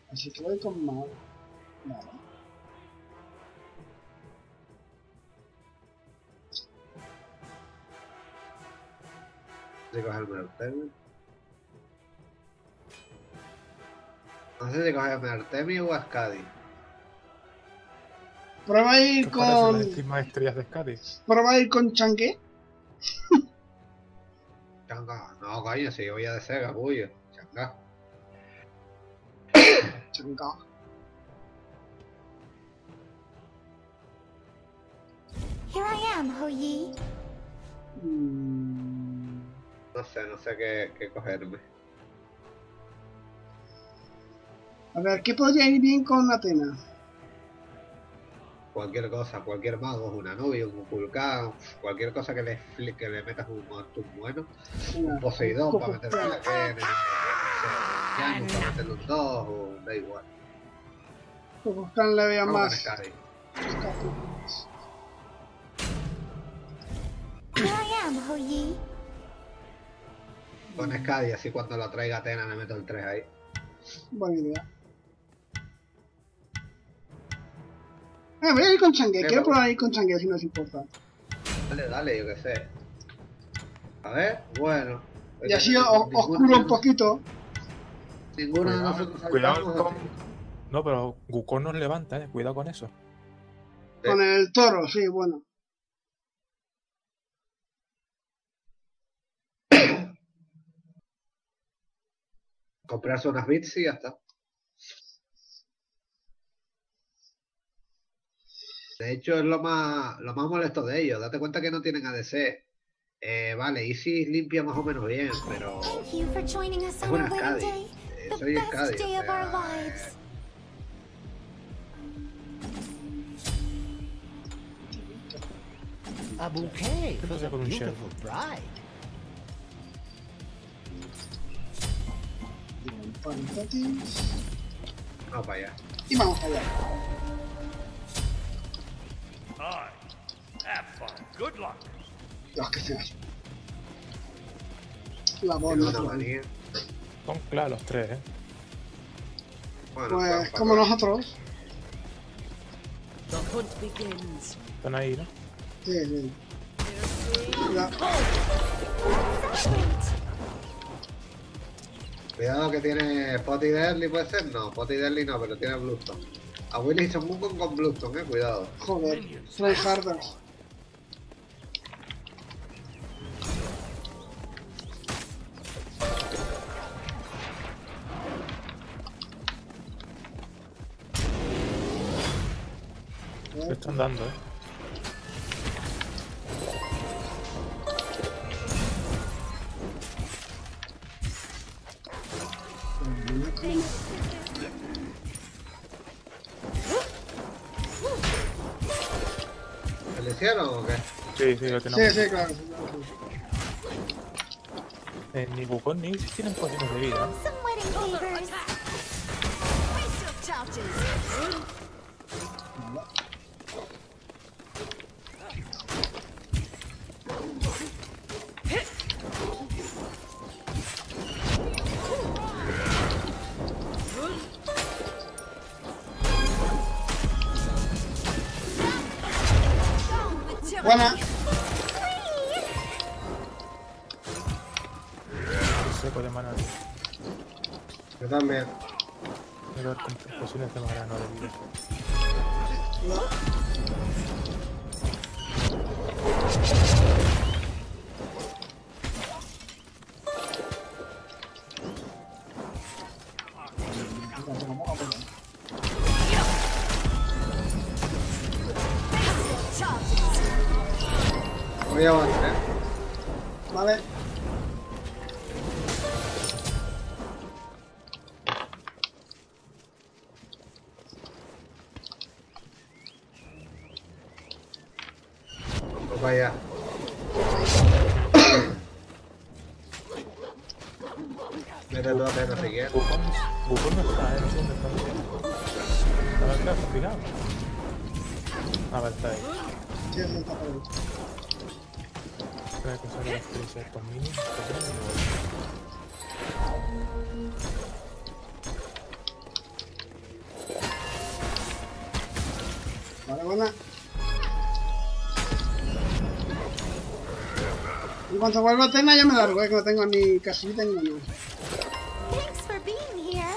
Así que voy con mago. Vale. Si cogerme Artemis. No sé si cogerme Artemis o Ascadi. Prueba a ir ¿Qué os parecen las con... últimas estrellas de Scadi? Prueba a ir con Chanque. Changa. No, coño, si yo voy a de Sega, capullo. Changa. Chanca. Here I am, Ho Yi. No sé qué cogerme. A ver, ¿qué podría ir bien con Atena? Cualquier cosa, cualquier mago, una novia, un Vulcán, cualquier cosa que le metas un monstruo bueno. Un Poseidón para meterle la Kene, ya no para meterle un 2, o da igual. Pues buscan le vea Vamos con más. Scadi. Here I am, Ho Yi. Con Scadi, así cuando lo traiga Atena le meto el 3 ahí. Buena idea. Voy a ir con Changue. Quiero probar a ir con Changue si no os importa. Dale, yo qué sé. A ver, bueno. Y así os curo un poquito. Ninguno de nosotros Cuidado saltamos. con... No, pero Wukong nos levanta, cuidado con eso. Con el toro, sí, bueno. Comprarse unas bits y ya está. De hecho, es lo más molesto de ellos. Date cuenta que no tienen ADC. Vale, Isis limpia más o menos bien, pero Thank you for joining us es on our una wedding Scadi. day. The Soy best Scadi, day o of our sea, lives. A bouquet for pasa the con un beautiful bride. vamos para allá. Y vamos allá. Hi. Have fun. Good luck. Dios, que seas. La Tiene bola. una manía. Son claros los tres, Bueno, Pues vamos como para nosotros. The hunt begins. Están ahí, ¿no? Sí, sí. Ya. Cuidado que tiene Potty Deadly, ¿puede ser? No, Potty Deadly no, pero tiene Bluestone. A Willy Son Wukong con Bluestone, cuidado. Joder. Tryharders. Se están dando, ¿Se le hicieron o qué? Sí, lo tenemos. Sí, claro. Ni Wukong ni Isis tienen pociones de vida. Some wedding favors. Buena. Seco de mana. Yo también. Quiero ver con pociones de mana, no de vida. Voy a avanzar. Vale. Vamos para allá. Mete tu Atena si quieres. Wukong no está, no sé dónde está metiendo. ¿Estaba acá, complicado? Ah, vale, está ahí. Sí, sí, está por ahí. Voy a conseguir la experiencia de estos minions. Vale, buena. En cuanto vuelva a Tena ya me largo, que no tengo ni casita ni nada. Thanks for being here.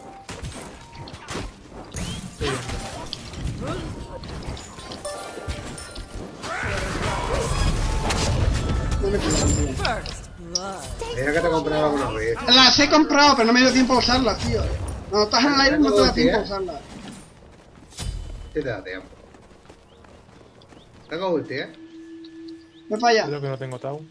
No me quiero, tío. First blood. Mira que te compré alguna vez. Las he comprado, pero no me dio tiempo a usarlas, tío. Cuando estás en el aire no te da tiempo a usarlas. Sí te da tiempo. Tengo ulti, Ve para allá. Creo que no tengo Tau.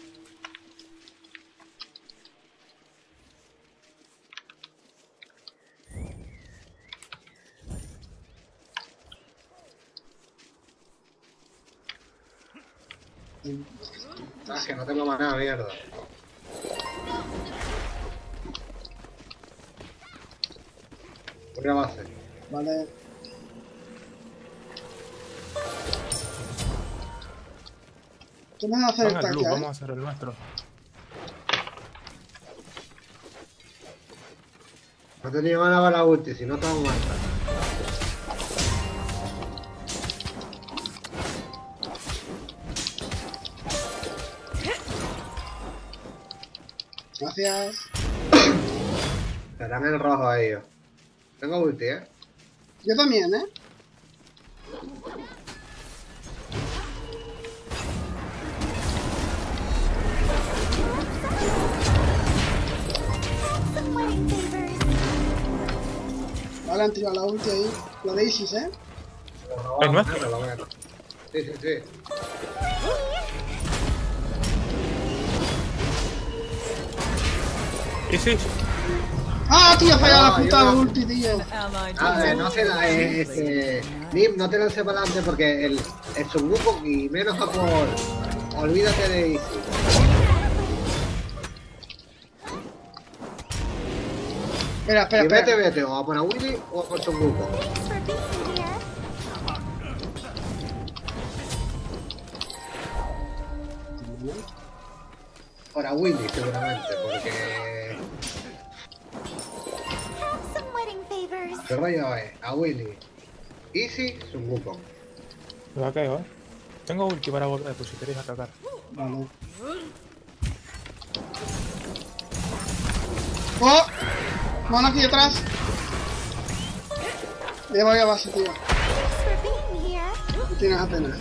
Ah, que no tengo más nada, mierda. Voy a base. Vale. ¿Qué me vas a hacer el Van al blue, tanque, vamos a hacer el nuestro. No tenía mana para la ulti, si no estaba muerta. Gracias. Estarán en rojo a ellos. Tengo ulti, Yo también, ¿eh? Some wedding favors. Vale, han tirado la ulti ahí. La de Isis, ¿eh? ¿Es nuestro? Sí, sí, sí. Y sí, ¡Ah, tío! Ha fallado la No, puta yo no. ulti, tío. Allied Ah, no te la, Nim, no te lances para adelante porque el subgrupo y menos a por. Olvídate de Easy. Espera, espera, Y vete, espera. vete, o a por a Willy o a por subgrupo. Thanks for being here. Por a Willy seguramente, porque. Have some wedding favors. ¿Qué rollo es? A Willy. Easy, subgrupo. me va a caer, ¿eh? Tengo ulti para volver, pues si queréis atacar. Vale. ¡Oh! Mano aquí detrás. Me voy a base, tío. Thanks for being here. Y tienes apenas.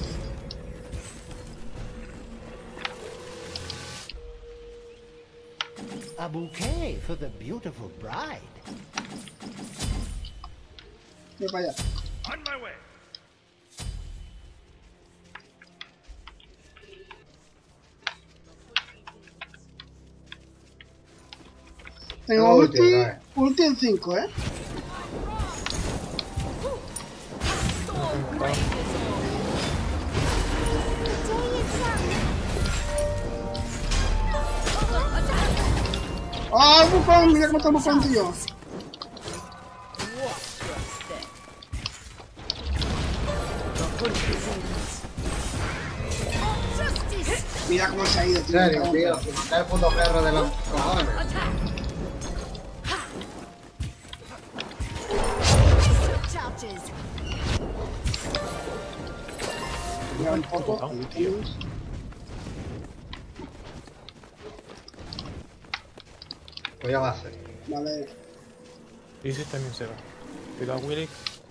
A bouquet for the beautiful bride. Ve para allá. On my way. Tengo Tengo ulti, ulti, otra vez. ulti en 5, ¿eh? The day is young. ¡Ah, Wukong! Mira cómo está Wukong, tío. Mira cómo se ha ido, En tío. serio, tío, si mata el puto perro de los cojones. Charges. Mira un poco. Ahí tenemos. Voy a base. Vale. Y sí también se va. Cuidado, Willy.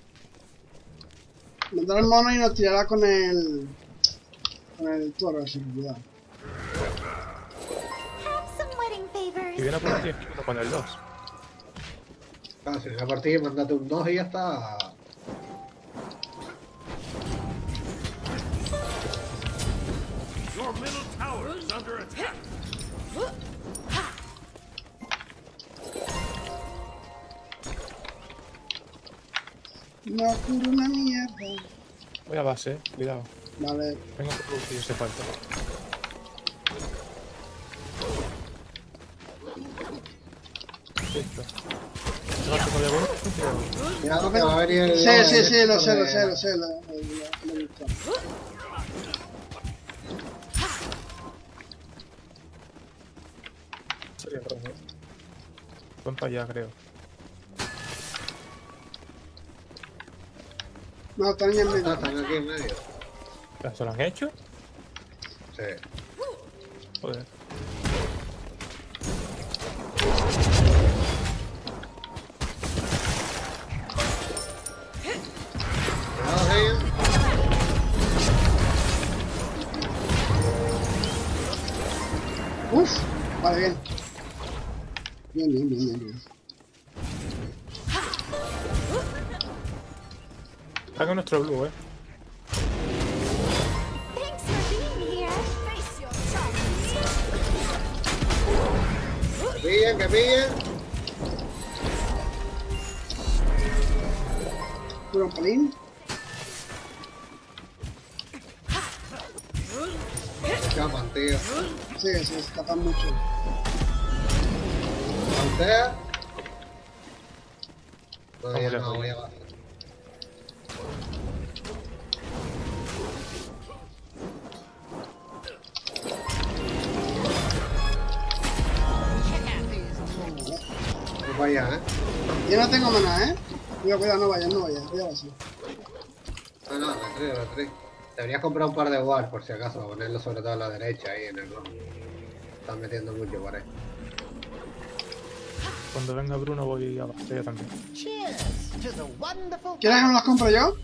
Mandar el mono y nos tirará con el... Con el toro, así que cuidado. Have some wedding Y favors. viene por aquí con el 2. Claro, si esa partida mandate un 2 y ya está. Your middle tower is under attack. No curo una mierda. Voy a base, cuidado. Vale. Vengo por ulti, hace falta. Listo. ¿No te podía volver? Cuidado que va a venir el. Sí, sí, sí, lo esto sé, de- lo sé, lo sé. Lo he visto. Sería rojo. Van para allá, creo. No, están en el Ah, medio. están aquí en medio. ¿Se lo han hecho? Sí. Joder. Cuidado, ellos. Uf, vale, bien. Bien, bien, bien, bien, bien. Está con nuestro blue, Thanks for being here. Face your challenges. Que pillen, que pillen. Puro pelín. Se escapan, tío. Sí, se escapan mucho. Voltea. Todavía Vamos no, lejos. voy a bajar. Voy para allá, Yo no tengo maná, Cuidado, cuidado, no vayas, no vayas. Cuidado así. No, no, retrí. Deberías comprar un par de wars por si acaso, para ponerlo sobre todo a la derecha ahí en el rojo. Están metiendo mucho por ahí. Cuando venga Bruno voy a yo también. Cheers to the wonderful. ¿Quieres que me las compro yo?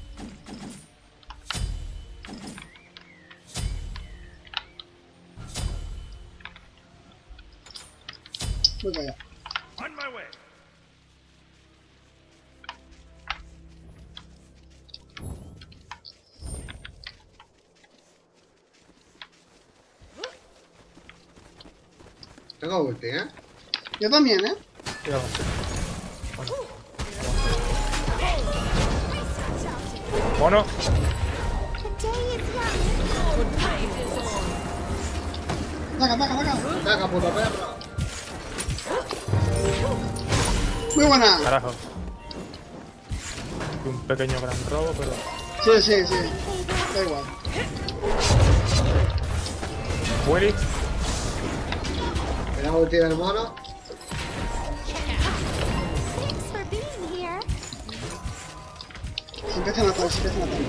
Voy para allá. On my way. Tengo ulti, Yo también, Ya va. Bueno. Mono. The day is young. Ataca, ataca, ataca. ¡Ataca, puto perro! Muy buena. Carajo. Un pequeño gran robo, pero... Sí, sí, sí. Da igual. Willy. Mira ulti del mono. Thanks for being here. Se empiezan a matar, se empiezan a matar.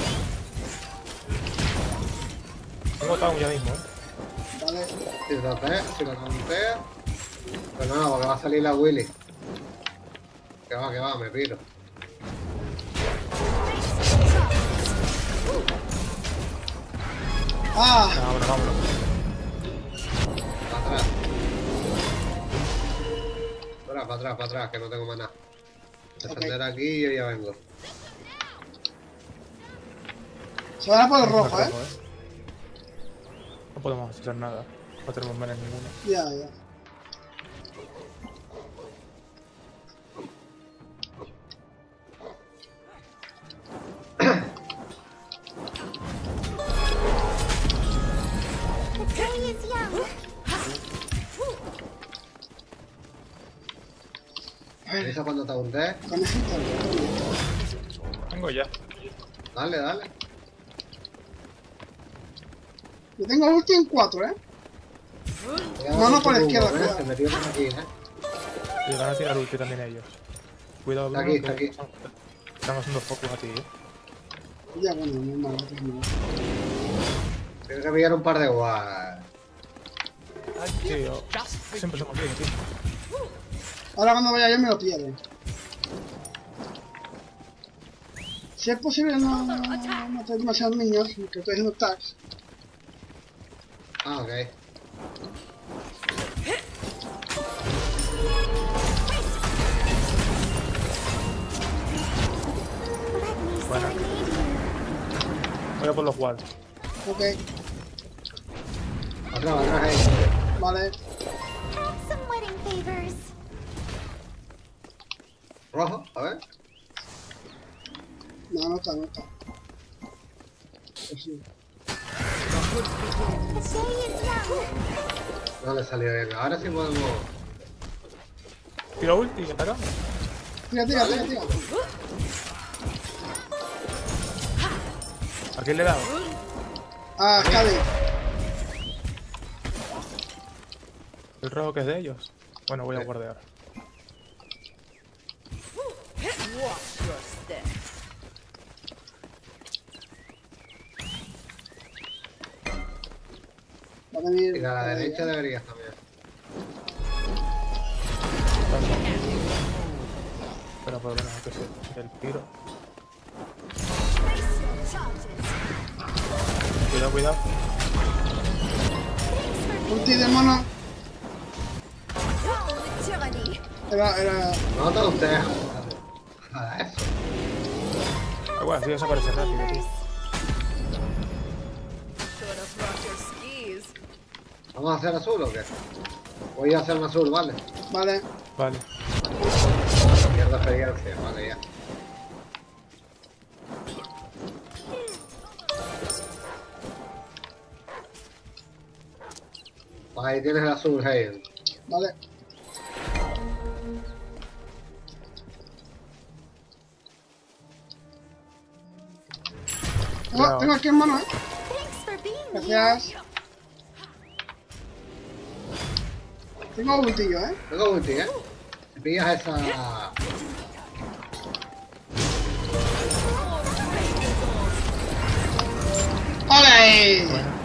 Tengo down ya mismo, Vale. Si lo tontea. Pues nada, porque va a salir la Willy. Que va, me piro. Ah, Vámonos, vámonos. Para atrás, que no tengo más nada. Descender aquí y yo ya vengo. se van a por el rojo, No podemos hacer nada. No tenemos menos ninguno. Ya, ya. The day is young. ¿Avisa cuando te apunté? Conejito. Tengo ya. Dale. Yo tengo ulti en 4, No, por la izquierda, cuidado. Se metió por aquí, Y van a tirar ulti también ellos. Cuidado, Está Bruno, aquí, está que aquí. están haciendo focus a ti, Ya, bueno, normal, no. Tienes que pillar un par de wars. Sí, siempre somos bien, tío. Ahora cuando vaya yo me lo pierdo. Si es posible no matar demasiados niños, que estoy haciendo tags. Ah, ok. Bueno. Voy a por los walls. Ok, Atrás, ahí. vale. Have some wedding favors. Rojo, a ver. No está. Pues sí. The day is young. No le salió bien. Ahora sí podemos. Tiro ulti y atacamos. Tira. ¿A quién le he dado? Ah, Cali. El rojo que es de ellos. Bueno, voy a guardear. Watch your step. Va a venir. Y a la derecha deberías también. Pero por lo menos que se el tiro. Cuidado, cuidado. Ulti de mono. Era. No te ustedes. Nada, eso. Ah, bueno, así desaparece rápido, tío. ¿Vamos a hacer azul o qué? Voy a hacer un azul, ¿vale? Vale. Vale. Pierdo experiencia, vale, ya. Ahí tienes el azul, Hayden. Vale. Oh, tengo aquí en mano, Thanks for being here. Gracias. Tengo ultillo, Tengo ulti, Si pillas esa... ¡Ole!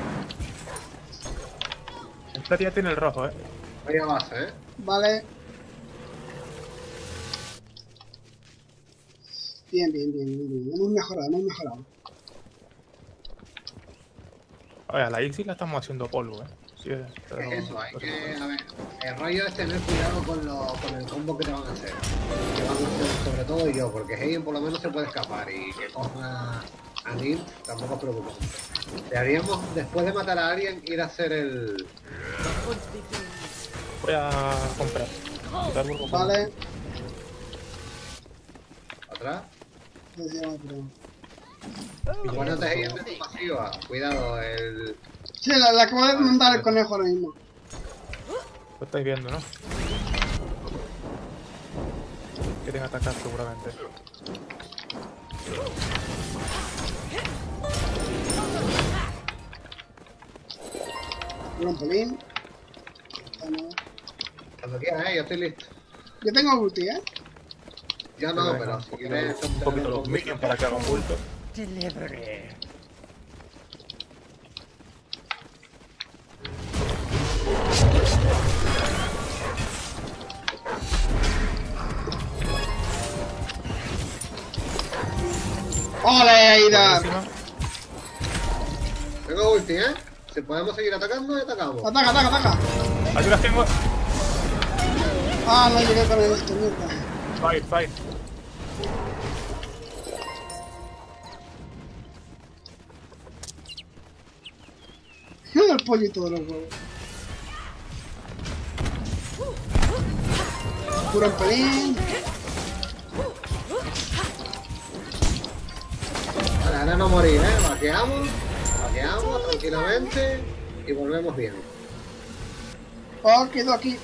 Esta tía tiene el rojo, Vaya base, Vale. Bien, bien, bien, bien, bien. Hemos mejorado, hemos mejorado. Oye, a la Ixi la estamos haciendo polvo, Sí, pero Es eso, hay que... A ver, el rollo es tener cuidado con el combo que te van a hacer. Que van a hacer sobre todo yo, porque Hayden por lo menos se puede escapar y que coja a Nim tampoco es preocupante. Deberíamos, después de matar a alguien, ir a hacer el... Voy a comprar. Quitar burgo. Vale. ¿Atrás? Sí, Bueno, te Hayden de tu pasiva. Cuidado, el... le acabo de mandar el conejo ahora mismo. Lo estáis viendo, ¿no? Quieren atacar seguramente. Un pelín. Cuando quieras, yo estoy listo. Yo tengo ulti, Yo no, pero si quieres... Un poquito los minions para que hagan bulto. ¡Ole, Aida! Buenísima. Tengo ulti, Si podemos seguir atacando, atacamos. ¡Ataca, ataca, ataca! Aquí las tengo. Ah, no llegué con esto, mierda. Fire, fire. El pollito de los huevos. Cura un pelín. Vale, ahora no morir, Vaqueamos tranquilamente y volvemos bien. Oh, quedo aquí.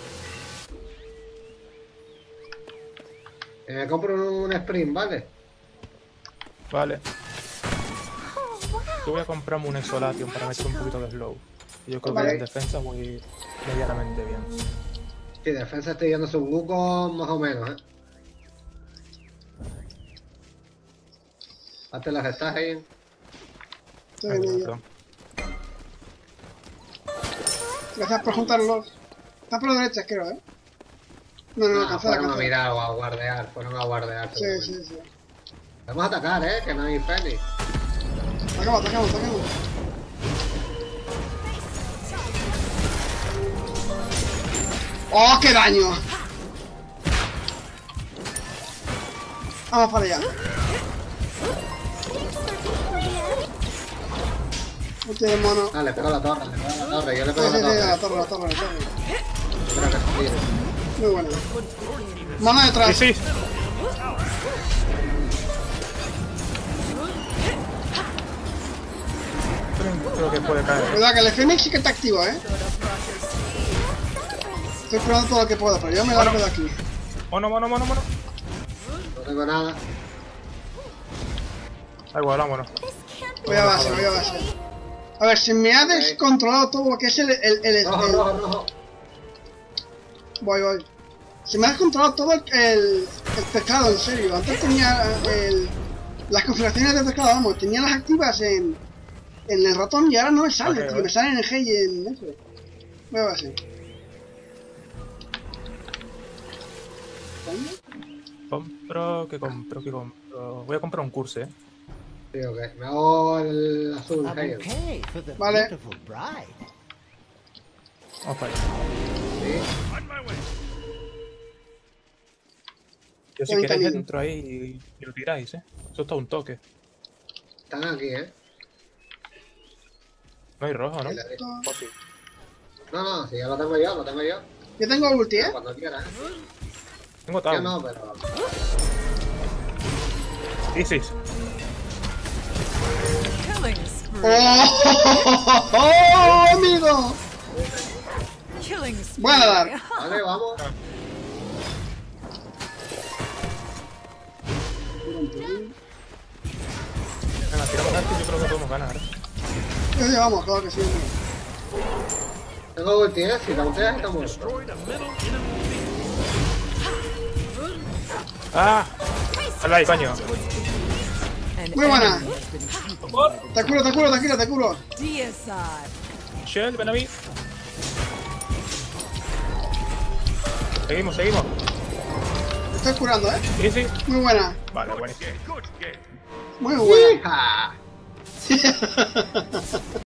Me compro un sprint, ¿vale? Vale. Yo voy a comprarme un Exolation para meter un poquito de slow. Yo creo Vale. que en defensa voy medianamente bien. Sí, defensa estoy yendo su buco más o menos, Hazte las estás ahí. Estoy en ello. Gracias por juntarlos. Está por la derecha, creo, No, No, cancela, fueron a cancela. mirar o a guardear, Sí, seguramente. sí, sí. Vamos a atacar, que no hay Fénix. Atacamos, atacamos, atacamos. ¡Oh, qué daño! Vamos para allá. Ulti de mono. Ah, le pego a la torre, yo le Sí, pego a sí, sí, la la torre. torre, la torre, la torre. Espera que se tire. Muy buena. Mono detrás. Sí, sí. Creo que puede caer. Cuidado que el Fénix sí que está activo, Estoy probando todo lo que puedo, pero yo me largo de aquí. Mono, mono, mono, mono. No tengo nada. Da igual, vámonos. Voy a base, voy a base. A ver, se me ha descontrolado todo lo que es el Rojo. Voy. Se me ha descontrolado todo el pescado, en serio. Antes tenía las configuraciones de pescado, vamos, tenía las activas en el ratón y ahora no me salen, Ok, tío, me salen en el G y en eso. Voy a ver así. Compro, ¿qué compro? ¿Qué compro? Voy a comprar un curso, Sí, ok. Me hago el azul, A Hale. bouquet for the Vale. beautiful bride. Vamos para allá. Sí. On my way. Yo si Ahí queréis también. entro ahí y lo tiráis, Eso está un toque. Están aquí, No hay rojo, ¿no? Que le dé. Oh, sí. No, si ya lo tengo yo, lo tengo yo. Yo tengo ulti, ¿eh? Cuando quieras. Tengo Yo tabú. no, pero... Sí. Killing spree. ¡Oh, amigo! Killing spree. Voy a dar. Vale, vamos. Venga, tiramos antes, yo creo que podemos ganar. Sí, vamos, claro que sí. Tengo ulti, si la ulti está muerto. Destroyed a middle enemy. ¡Ah! ¡Hala ahí, coño! An Muy buena. enemy has been defeated. Te curo. Deicide. Shell, ven a mí. Seguimos. Te estoy curando, ¿eh? Sí. Muy buena. Vale, buenísimo. Good game. Muy buena. ¡Hija!